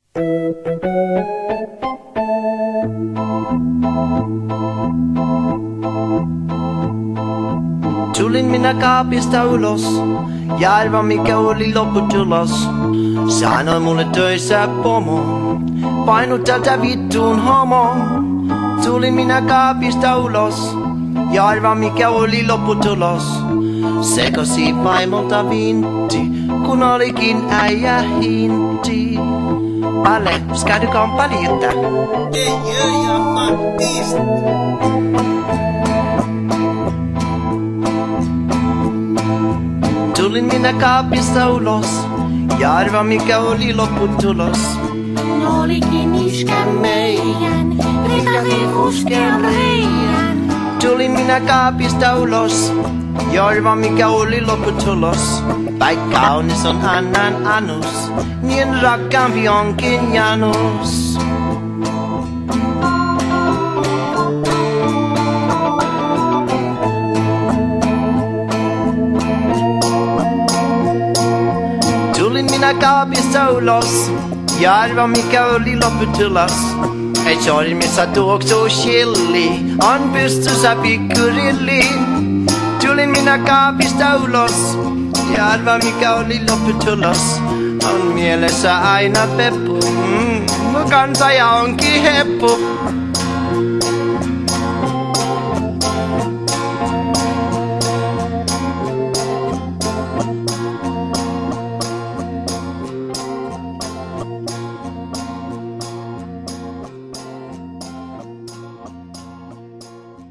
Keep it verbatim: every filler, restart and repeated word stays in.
Tulin minä kaapista ulos, ja arva mikä oli lopputulos. Sanoi mulle töissä pomo, painu tältä vittuun homo. Tulin minä kaapista ulos, ja arva mikä oli lopputulos. Sekosi vaimolta vintti, kun olikin äijä hinti. Alle, ska du komma lite? Det gör jag faktiskt. Tulin minä kaapista ulos, ja arva mikä oli lopputulos. No olikin iskä meidän, rikasi ruskean reijän. Tulin minä kaapista ulos, ja arva mikä oli lopputulos. Vaikka kaunis on annan anus, niin rakkaampi onkin Janus. Tulin minä kaapista ulos, ja arva mikä oli lopputulos. Ei sormissa tuoksuu chili, on pystyssä pikkurilli. Tulin minä kaapista ulos, ja arva mikä oli lopputulos. On mielessä aina peppu, mm, kansa ja onkin heppu.